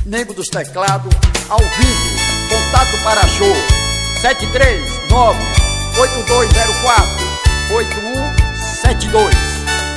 Nego dos Teclados, ao vivo. Contato para show 739-8204-8172.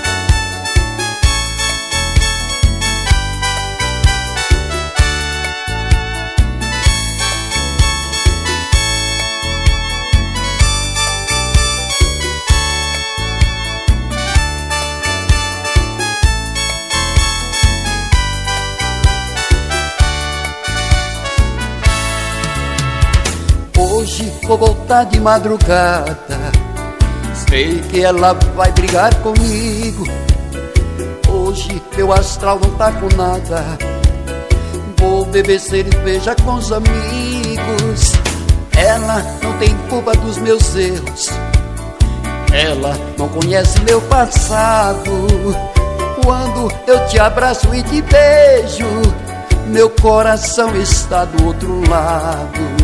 Hoje vou voltar de madrugada, sei que ela vai brigar comigo. Hoje meu astral não tá com nada, vou beber cerveja com os amigos. Ela não tem culpa dos meus erros, ela não conhece meu passado. Quando eu te abraço e te beijo, meu coração está do outro lado.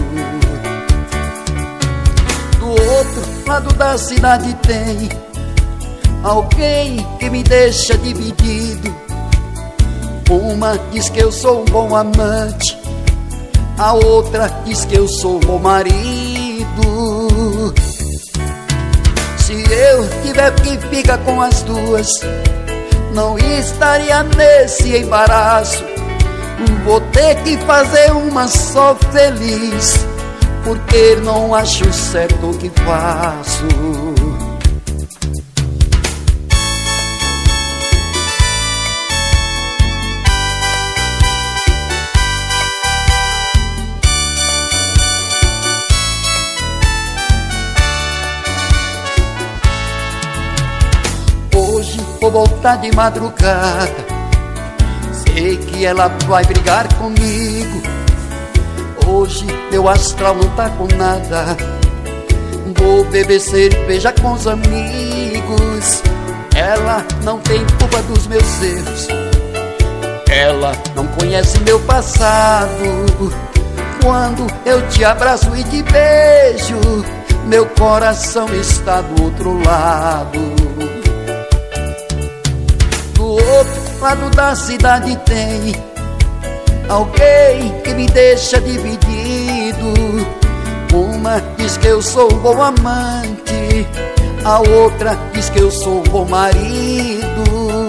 Do outro lado da cidade tem alguém que me deixa dividido. Uma diz que eu sou um bom amante, a outra diz que eu sou um bom marido. Se eu tiver que ficar com as duas, não estaria nesse embaraço. Vou ter que fazer uma só feliz, porque não acho certo o que faço. Hoje vou voltar de madrugada, sei que ela vai brigar comigo. Hoje meu astral não tá com nada, vou beber cerveja com os amigos. Ela não tem culpa dos meus erros, ela não conhece meu passado. Quando eu te abraço e te beijo, meu coração está do outro lado. Do outro lado da cidade tem alguém que me deixa dividido. Uma diz que eu sou um bom amante, a outra diz que eu sou um bom marido.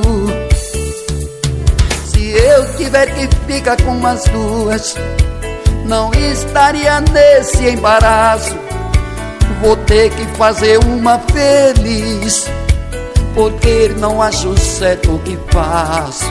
Se eu tiver que ficar com as duas, não estaria nesse embaraço. Vou ter que fazer uma feliz, porque não acho certo o que faço.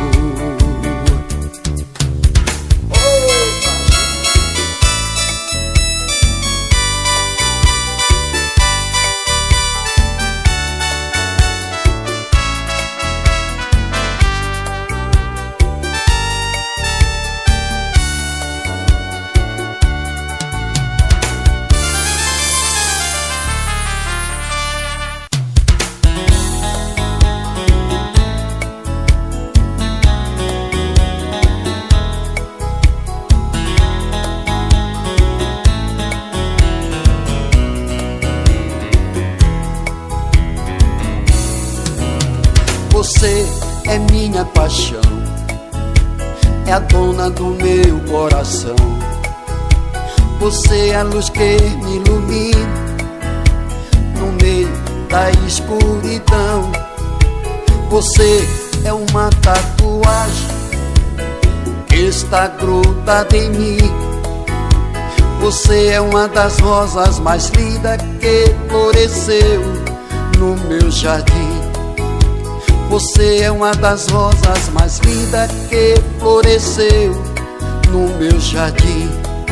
Você é minha paixão, é a dona do meu coração. Você é a luz que me ilumina no meio da escuridão. Você é uma tatuagem que está grudada em mim. Você é uma das rosas mais lindas que floresceu no meu jardim. Você é uma das rosas mais lindas que floresceu no meu jardim.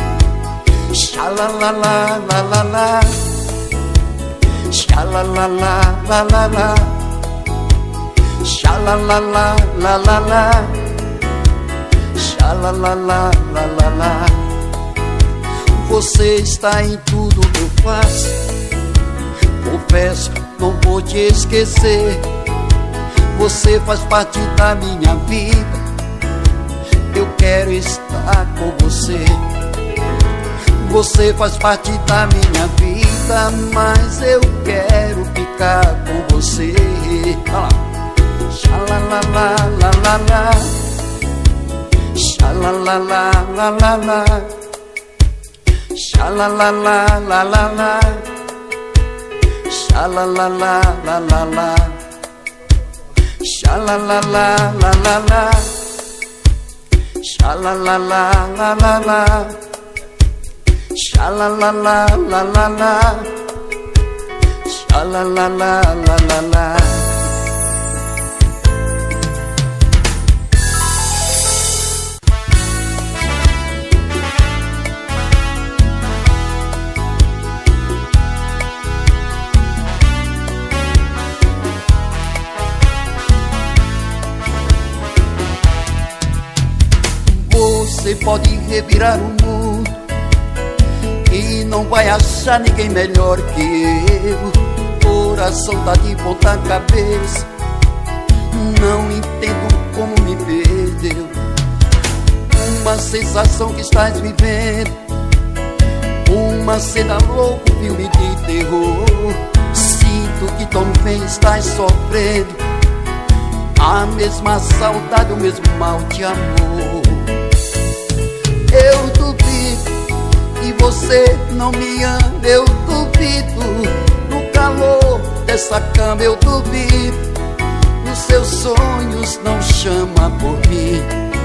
Xalalalalalalá, xalalalalalalá, xalalalalalalá, xalalalalalalá. Você está em tudo que eu faço, confesso, não vou te esquecer. Você faz parte da minha vida, eu quero estar com você. Você faz parte da minha vida, mas eu quero ficar com você. Olha lá. Xalalalalalalá, Xalalalala, xalalalala, xalalalala, xalalalala, xalalalala, xalalalala, xalalalala. Você pode revirar o mundo e não vai achar ninguém melhor que eu. Coração tá de ponta cabeça, não entendo como me perdeu. Uma sensação que estás vivendo, uma cena louca, um filme de terror. Sinto que também estás sofrendo a mesma saudade, o mesmo mal de amor. Eu duvido que você não me ama, eu duvido. No calor dessa cama eu duvido, nos seus sonhos não chama por mim.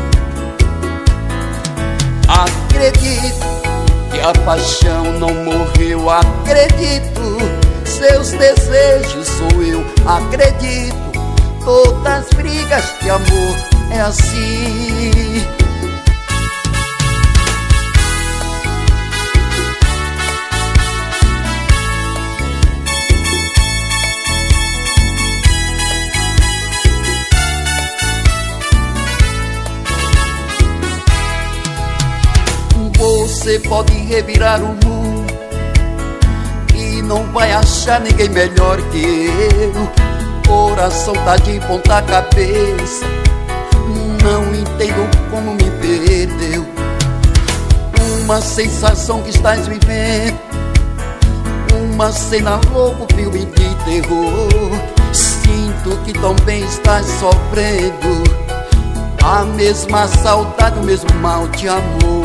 Acredito que a paixão não morreu, acredito, seus desejos sou eu, acredito. Todas as brigas de amor é assim. Você pode revirar o mundo e não vai achar ninguém melhor que eu. Coração tá de ponta cabeça, não entendo como me perdeu. Uma sensação que estás vivendo, uma cena louca, um filme de terror. Sinto que também estás sofrendo a mesma saudade, o mesmo mal de amor.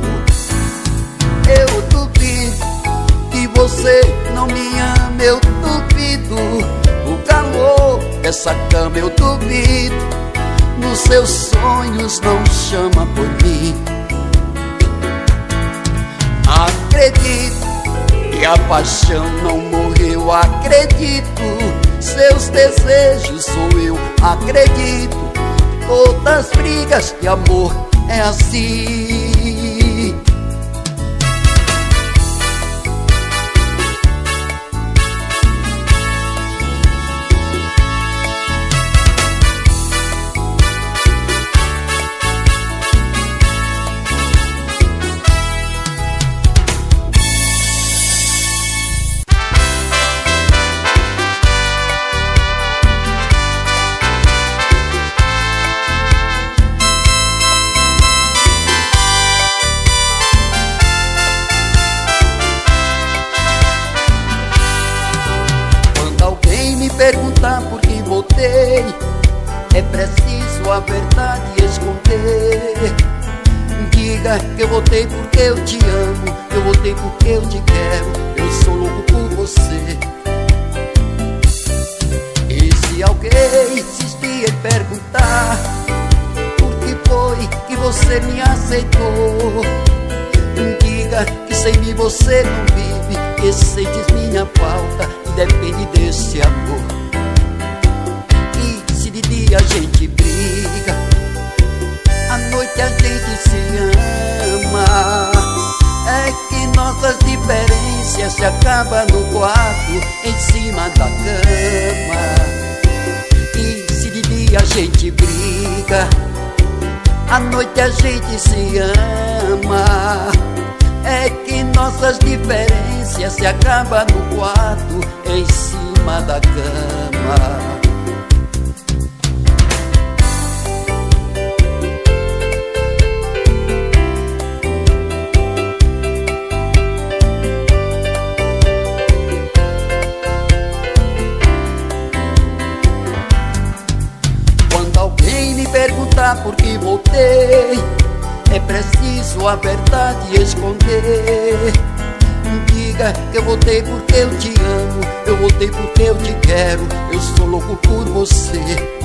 Eu duvido que você não me ama, eu duvido. O calor dessa cama eu duvido, nos seus sonhos não chama por mim. Acredito que a paixão não morreu, acredito, seus desejos sou eu, acredito. Todas as brigas de amor é assim. Perguntar por que voltei, é preciso a verdade esconder. Diga que eu voltei porque eu te amo, eu voltei porque eu te quero, eu sou louco por você. E se alguém insistir em perguntar por que foi que você me aceitou, diga que sem mim você não vive, que sentes minha falta e depende desse amor. E se de dia a gente briga, à noite a gente se ama, é que nossas diferenças se acabam no quarto, em cima da cama. E se de dia a gente briga, à noite a gente se ama, é que nossas diferenças se acabam no quarto, em cima da cama. Quando alguém me perguntar por que voltei, preciso a verdade esconder. Diga que eu voltei porque eu te amo, eu voltei porque eu te quero, eu sou louco por você.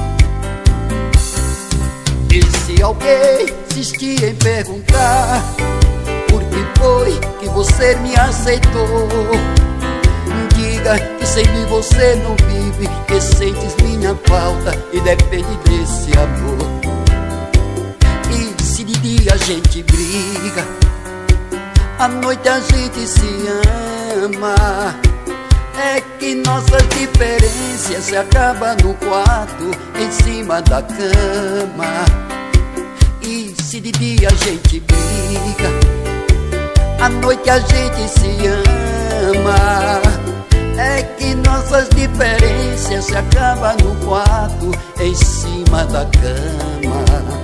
E se alguém insistir em perguntar por que foi que você me aceitou, diga que sem mim você não vive, que sentes minha falta e depende desse amor. E se de dia a gente briga, à noite a gente se ama, é que nossas diferenças se acabam no quarto, em cima da cama. E se de dia a gente briga, à noite a gente se ama, é que nossas diferenças se acabam no quarto, em cima da cama.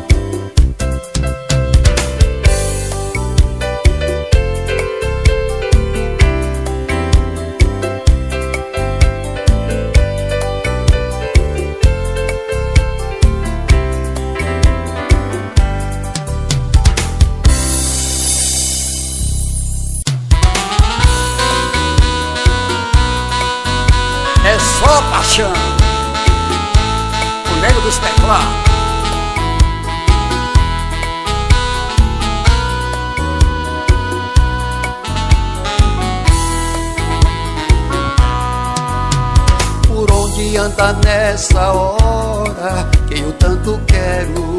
É só paixão. O nego dos teclados. Por onde anda nessa hora quem eu tanto quero?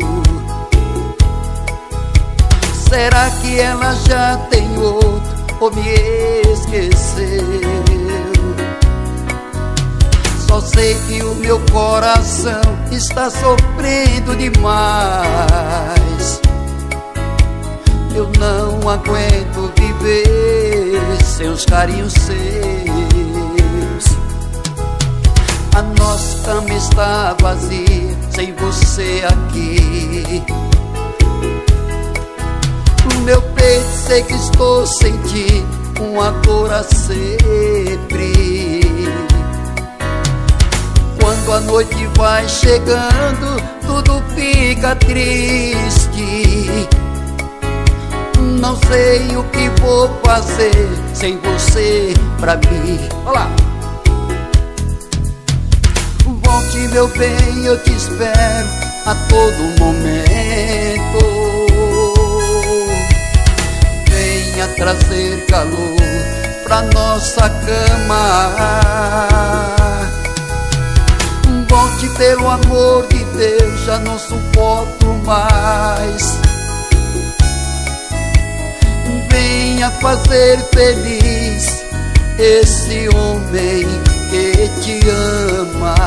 Será que ela já tem outro ou me esqueceu? Só sei que o meu coração está sofrendo demais. Eu não aguento viver sem os carinhos seus. A nossa cama está vazia sem você aqui. No meu peito sei que estou sentindo uma dor a sempre. Quando a noite vai chegando, tudo fica triste. Não sei o que vou fazer sem você pra mim. Olá. Volte, meu bem, eu te espero a todo momento. Venha trazer calor pra nossa cama. Volte, pelo amor de Deus, já não suporto mais. Venha fazer feliz esse homem que te ama.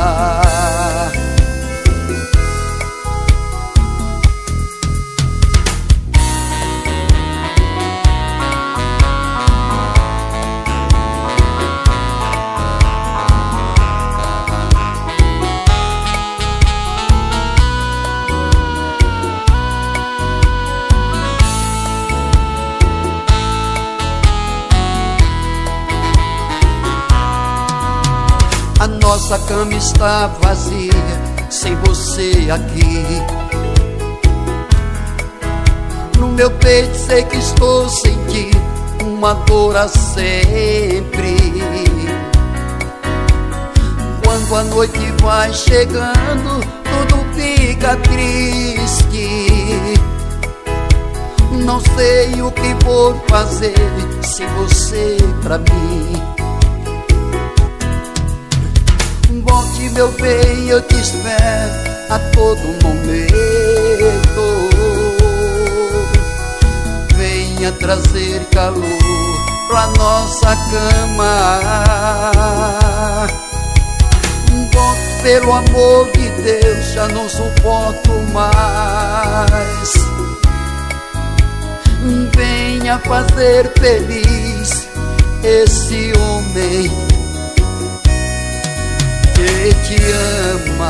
A nossa cama está vazia sem você aqui. No meu peito sei que estou sentindo uma dor a sempre. Quando a noite vai chegando, tudo fica triste. Não sei o que vou fazer sem você pra mim. Volte, meu bem, eu te espero a todo momento. Venha trazer calor pra nossa cama. Volte, pelo amor de Deus, já não suporto mais. Venha fazer feliz esse homem que te ama.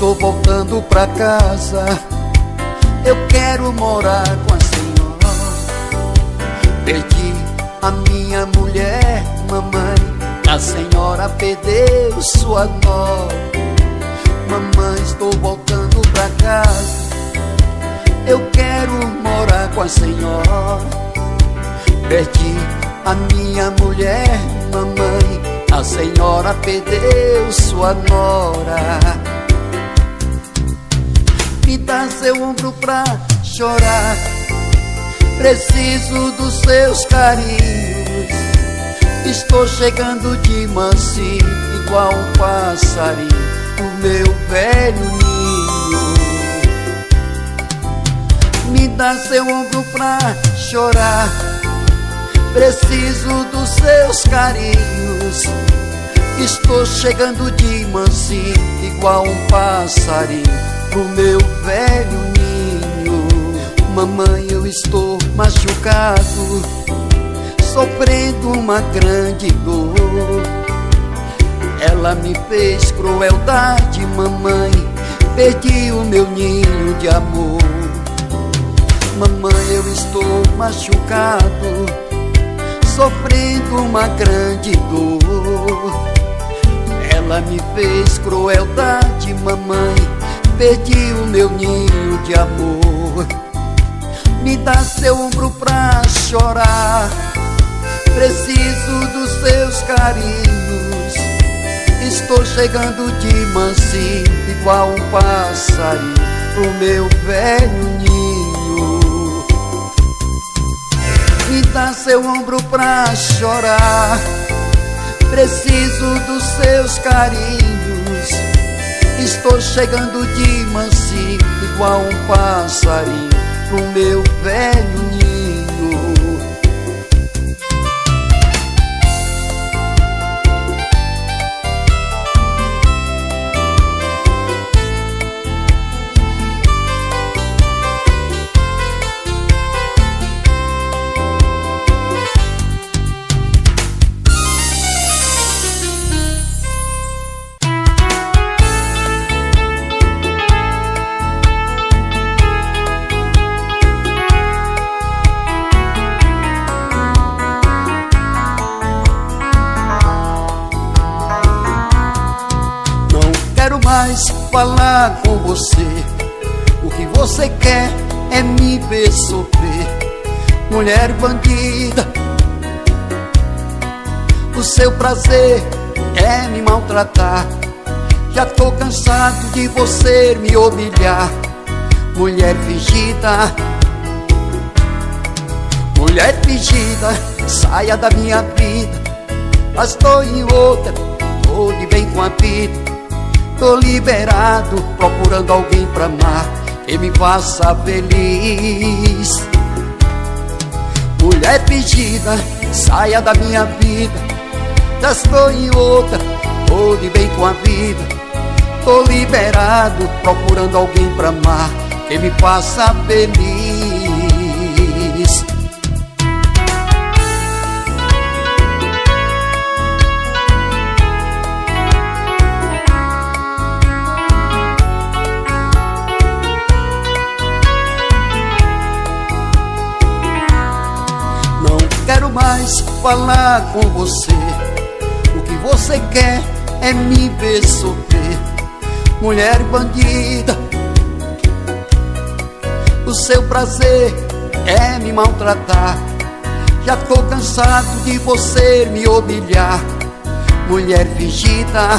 estou voltando pra casa. Eu quero morar com a senhora. Perdi a minha mulher, mamãe. A senhora perdeu sua nora. Mamãe, estou voltando pra casa. Eu quero morar com a senhora. Perdi a minha mulher, mamãe. A senhora perdeu sua nora. Me dá seu ombro pra chorar. Preciso dos seus carinhos. Estou chegando de mansinho, igual um passarinho, o meu velho ninho. Me dá seu ombro pra chorar. Preciso dos seus carinhos. Estou chegando de mansinho, igual um passarinho, pro meu velho ninho. Mamãe, eu estou machucado, sofrendo uma grande dor. Ela me fez crueldade, mamãe. Perdi o meu ninho de amor. Mamãe, eu estou machucado, sofrendo uma grande dor. Ela me fez crueldade, mamãe. Perdi o meu ninho de amor. Me dá seu ombro pra chorar. Preciso dos seus carinhos. Estou chegando de mansinho, igual um passarinho, pro meu velho ninho. Me dá seu ombro pra chorar. Preciso dos seus carinhos. Estou chegando de mansinho, igual um passarinho, pro meu velho ninho. Falar com você, o que você quer é me ver sofrer. Mulher bandida, o seu prazer é me maltratar. Já tô cansado de você me humilhar. Mulher fingida, mulher fingida, saia da minha vida. Mas tô em outra, tô de bem com a vida. Tô liberado, procurando alguém pra amar, que me faça feliz. Mulher fingida, saia da minha vida. Já estou em outra, tô de bem com a vida. Tô liberado, procurando alguém pra amar, que me faça feliz. Quero mais falar com você, o que você quer é me ver sofrer. Mulher bandida, o seu prazer é me maltratar. Já tô cansado de você me humilhar. Mulher fingida,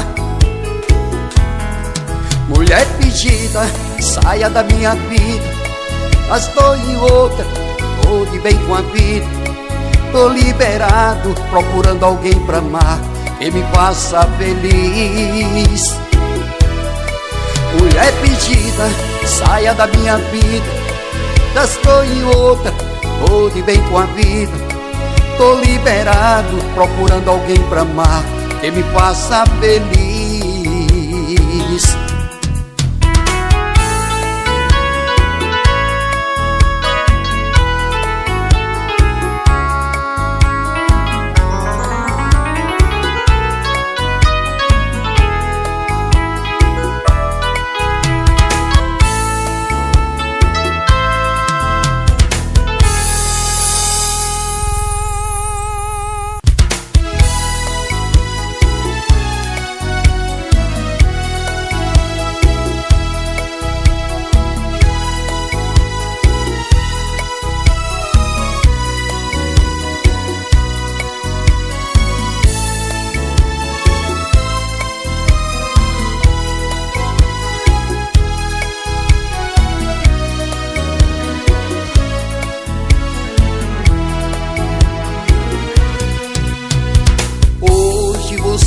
mulher fingida, saia da minha vida. Mas tô em outra, tô de bem com a vida. Tô liberado, procurando alguém pra amar, que me faça feliz. Mulher fingida, saia da minha vida. Já estou em outra, tô de bem com a vida. Tô liberado, procurando alguém pra amar, que me faça feliz.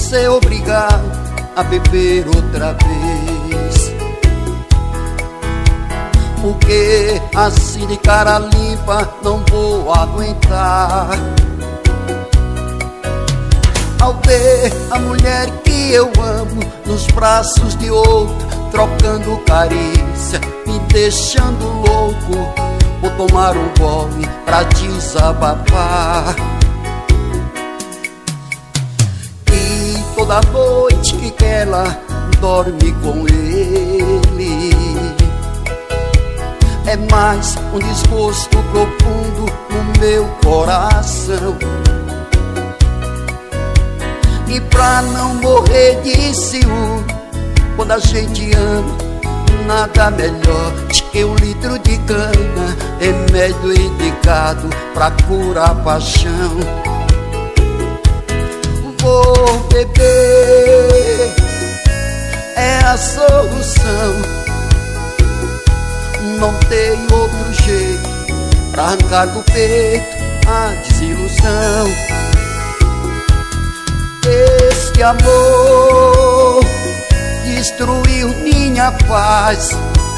ser obrigado a beber outra vez. Porque assim de cara limpa não vou aguentar. Ao ver a mulher que eu amo nos braços de outro, trocando carícia, me deixando louco, vou tomar um gole pra desabafar. E toda noite que ela dorme com ele, é mais um desgosto profundo no meu coração. E pra não morrer de ciúme, quando a gente ama, nada melhor de que um litro de cana, remédio indicado pra curar a paixão. Vou beber, é a solução. Não tem outro jeito pra arrancar do peito a desilusão. Este amor destruiu minha paz.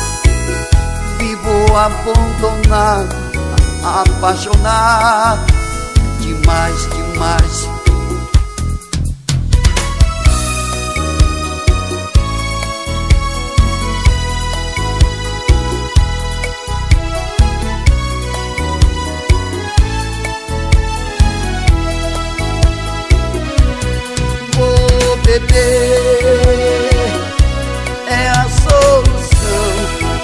Vivo abandonado, apaixonado demais, demais. Beber é a solução.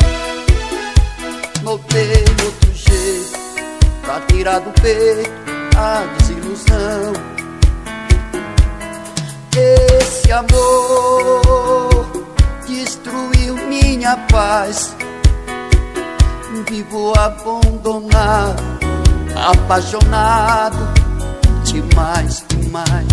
Não tem outro jeito pra tirar do peito a desilusão. Esse amor destruiu minha paz. Vivo abandonado, apaixonado demais, demais.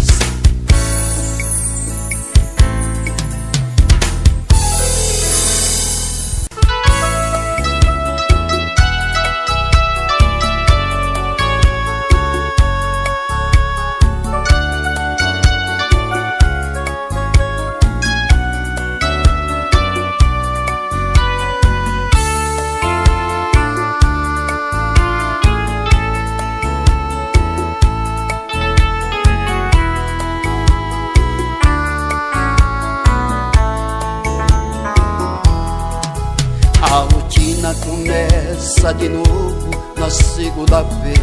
A rotina começa de novo na segunda-feira.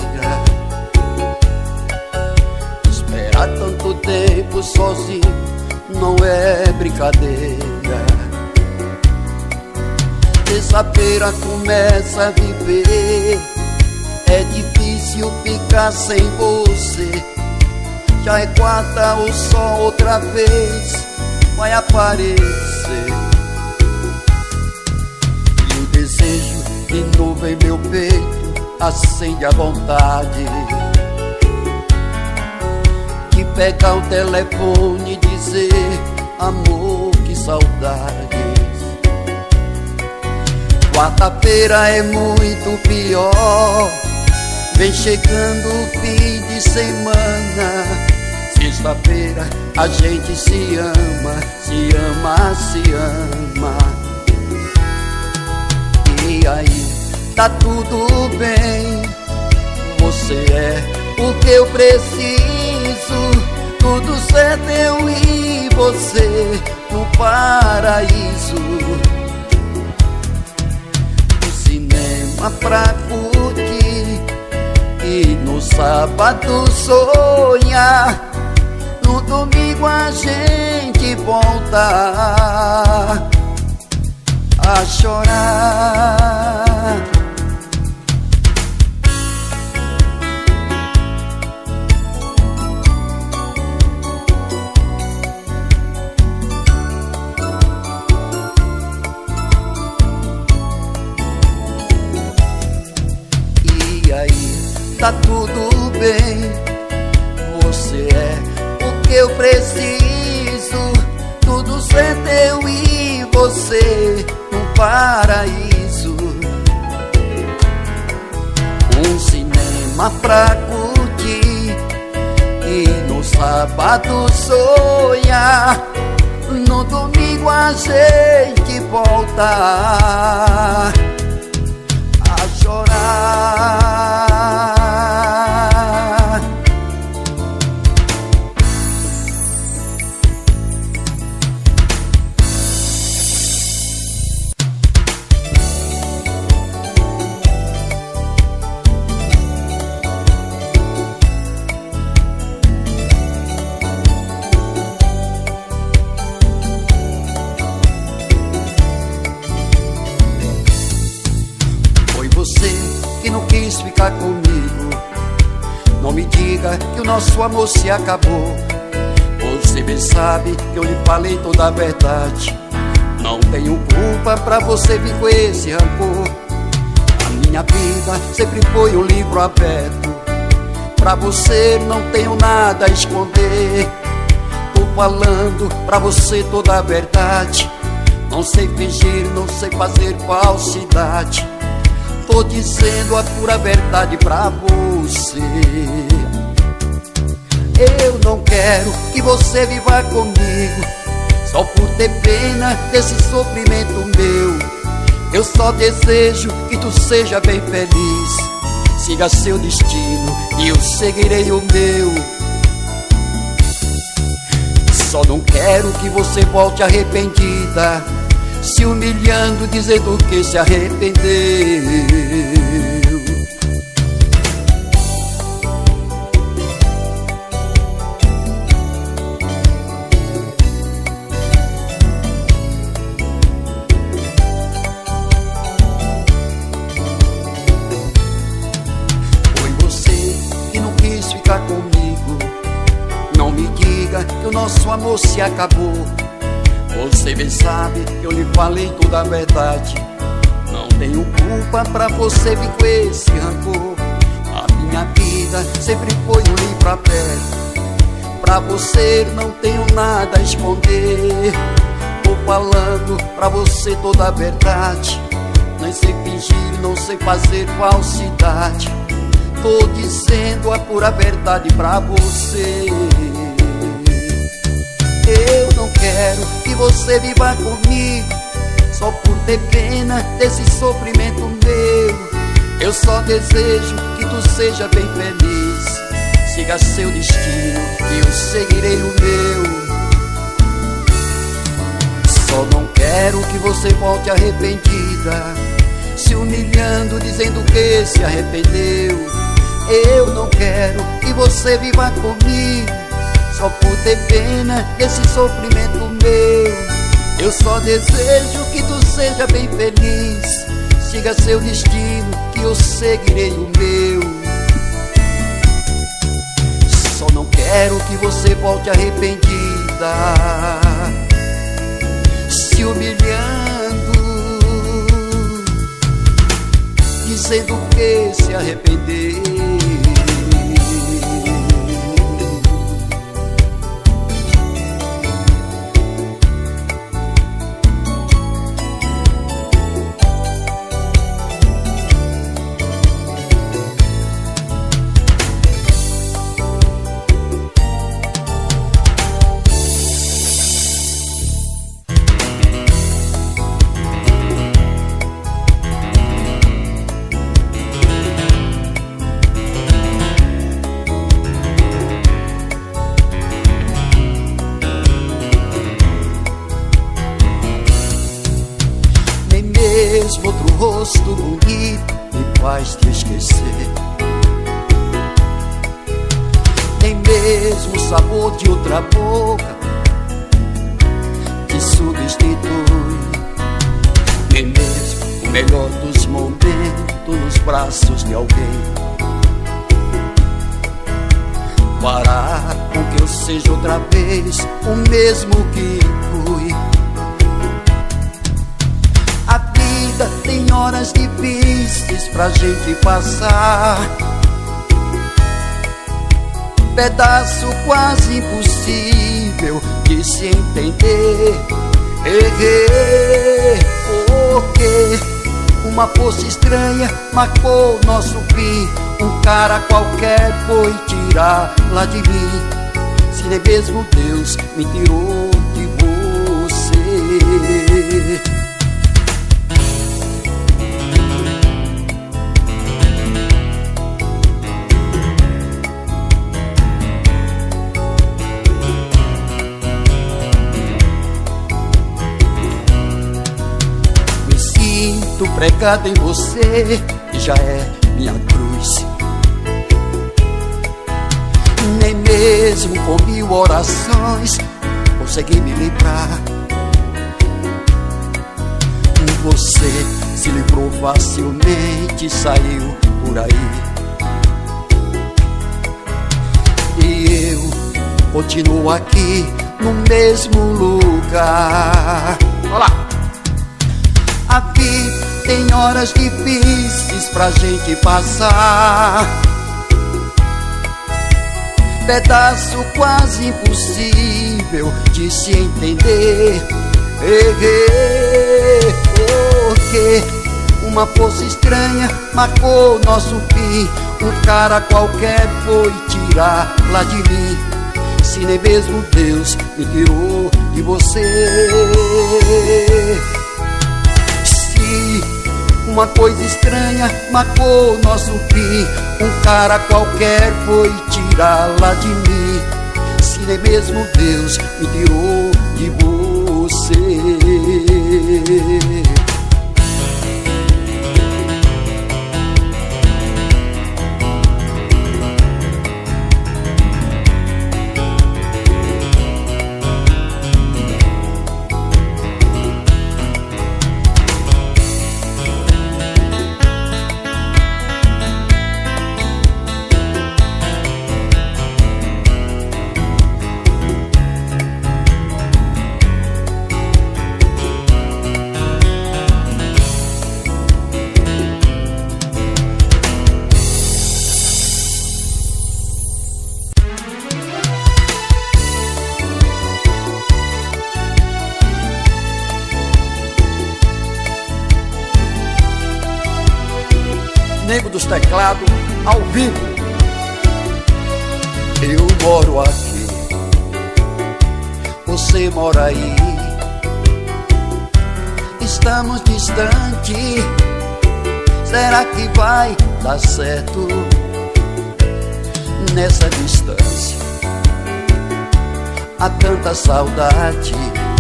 Esperar tanto tempo sozinho não é brincadeira. Terça-feira começa a viver, é difícil ficar sem você. Já é quarta, o sol outra vez vai aparecer. Desejo de novo em meu peito acende a vontade de pegar o telefone e dizer: amor, que saudades. Quarta-feira é muito pior, vem chegando o fim de semana. Sexta-feira a gente se ama, se ama, se ama. E aí, tá tudo bem. Você é o que eu preciso. Tudo certo, eu e você no paraíso. No cinema pra curtir e no sábado sonhar. No domingo a gente volta a chorar. E aí, tá tudo bem. Você é o que eu preciso. Tudo certo, eu e você no paraíso. Um cinema pra curtir e no sábado sonha, no domingo a gente volta a chorar. Você que não quis ficar comigo, não me diga que o nosso amor se acabou. Você bem sabe que eu lhe falei toda a verdade. Não tenho culpa pra você vir com esse rancor. A minha vida sempre foi um livro aberto. Pra você não tenho nada a esconder. Tô falando pra você toda a verdade. Não sei fingir, não sei fazer falsidade. Tô dizendo a pura verdade pra você. Eu não quero que você viva comigo só por ter pena desse sofrimento meu. Eu só desejo que tu seja bem feliz. Siga seu destino e eu seguirei o meu. Só não quero que você volte arrependida, se humilhando, dizendo que se arrependeu. Foi você que não quis ficar comigo. Não me diga que o nosso amor se acabou. Você bem sabe que eu lhe falei toda a verdade. Não tenho culpa pra você vir com esse rancor. A minha vida sempre foi um livro aberto. Pra você não tenho nada a esconder. Tô falando pra você toda a verdade. Não sei fingir, não sei fazer falsidade. Tô dizendo a pura verdade pra você. Eu não quero que você viva comigo só por ter pena desse sofrimento meu. Eu só desejo que tu seja bem feliz. Siga seu destino e eu seguirei o meu. Só não quero que você volte arrependida, se humilhando, dizendo que se arrependeu. Eu não quero que você viva comigo só por ter pena desse sofrimento meu. Eu só desejo que tu seja bem feliz. Siga seu destino que eu seguirei o meu. Só não quero que você volte arrependida, se humilhando, dizendo que se arrependeu. Mesmo outro rosto bonito me faz te esquecer. Nem mesmo o sabor de outra boca te substitui. Nem mesmo o melhor dos momentos nos braços de alguém fará com que eu seja outra vez o mesmo que fui. A vida tem horas difíceis pra gente passar, pedaço quase impossível de se entender. Errei porque uma força estranha marcou nosso fim. Um cara qualquer foi tirá-la de mim. se nem mesmo Deus me tirou de você. Me sinto pregado em você, que já é minha cruz. Nem mesmo com 1000 orações consegui me livrar. Você se livrou facilmente, saiu por aí. E eu continuo aqui no mesmo lugar. Olha lá! A vida tem horas difíceis pra gente passar, pedaço quase impossível de se entender. Porque uma força estranha marcou nosso fim. Um cara qualquer foi tirar lá de mim, se nem mesmo Deus me tirou de você. Se uma coisa estranha marcou nosso fim, um cara qualquer foi tirar lá de mim, se nem mesmo Deus me tirou de você. Nego dos Teclados, ao vivo. Eu moro aqui, você mora aí. Estamos distantes, será que vai dar certo nessa distância? Há tanta saudade.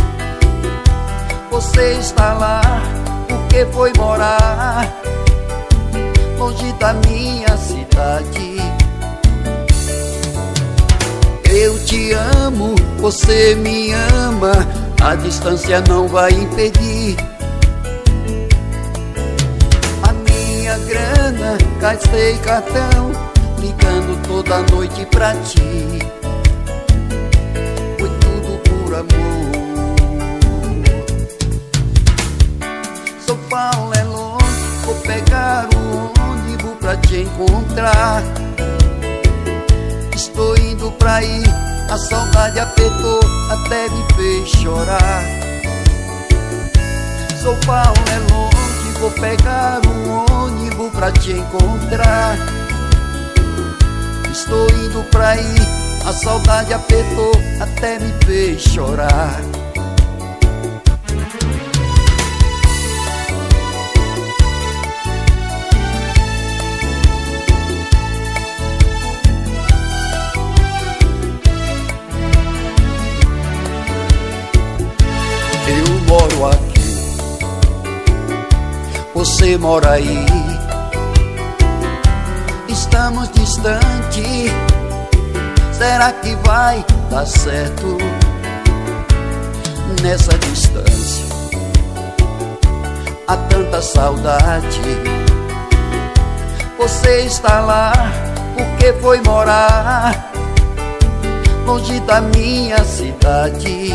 Você está lá porque foi morar longe da minha cidade. Eu te amo, você me ama, a distância não vai impedir. A minha grana, gastei cartão, ligando toda noite pra ti. Foi tudo por amor. São Paulo é longe, vou pegar o ônibus pra te encontrar. Estou indo pra aí, a saudade apertou, até me fez chorar. São Paulo é longe, vou pegar um ônibus pra te encontrar. Estou indo pra aí, a saudade apertou, até me fez chorar. Eu moro aqui, você mora aí. Estamos distantes, será que vai dar certo nessa distância? Há tanta saudade. Você está lá porque foi morar longe da minha cidade.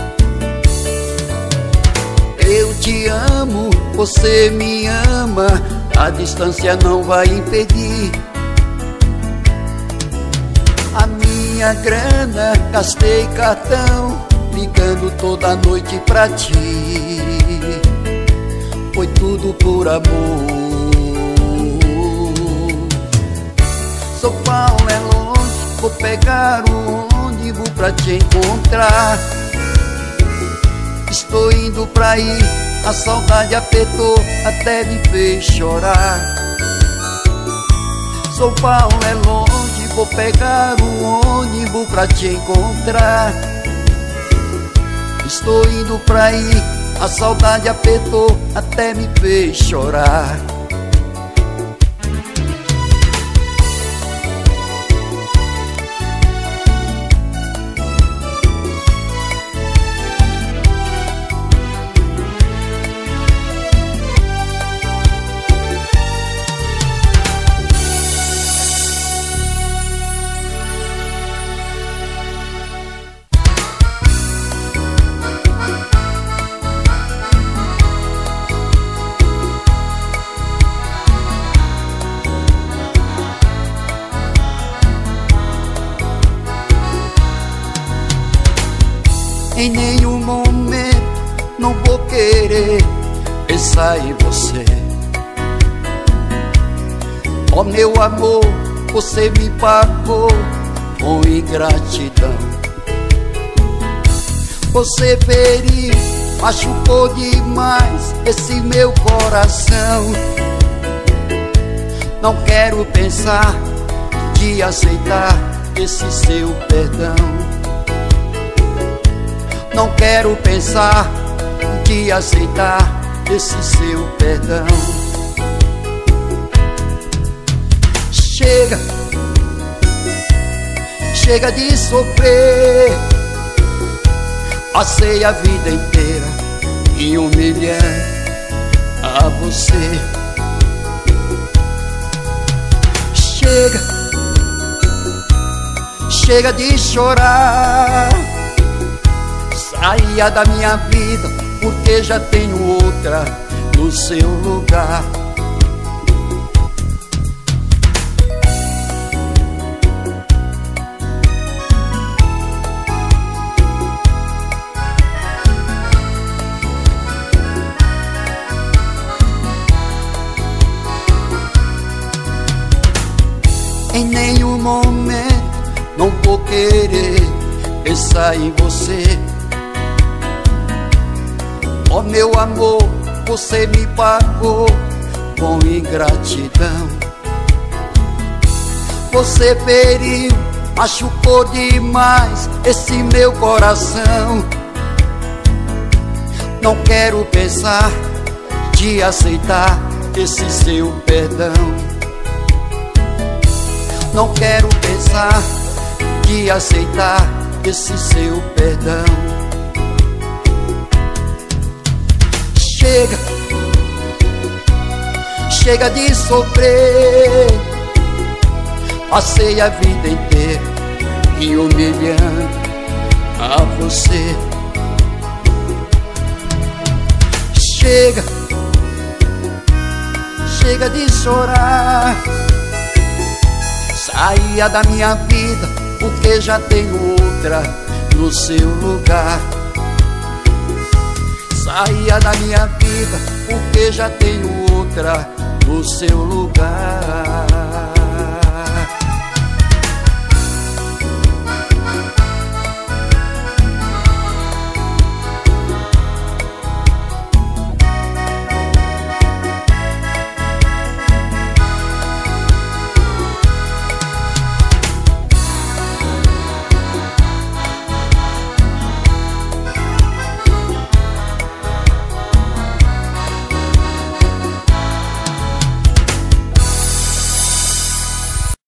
Eu te amo, você me ama, a distância não vai impedir. A minha grana, gastei cartão, ligando toda noite pra ti. Foi tudo por amor. São Paulo é longe, vou pegar um ônibus pra te encontrar. Estou indo pra aí, a saudade apertou, até me fez chorar. São Paulo é longe, vou pegar um ônibus pra te encontrar. Estou indo pra aí, a saudade apertou, até me fez chorar. Em nenhum momento não vou querer pensar em você. Ó meu amor, você me pagou com ingratidão. Você feriu, machucou demais esse meu coração. Não quero pensar de aceitar esse seu perdão. Não quero pensar de aceitar esse seu perdão. Chega, chega de sofrer. Passei a vida inteira me humilhando a você. Chega, chega de chorar. Saia da minha vida, porque já tenho outra no seu lugar. Em nenhum momento não vou querer pensar em você. Ó meu amor, você me pagou com ingratidão. Você feriu, machucou demais esse meu coração. Não quero pensar de aceitar esse seu perdão. Não quero pensar de aceitar esse seu perdão. Chega, chega de sofrer. Passei a vida inteira me humilhando a você. Chega, chega de chorar. Saia da minha vida, porque já tenho outra no seu lugar. Saia da minha vida, porque já tenho outra no seu lugar.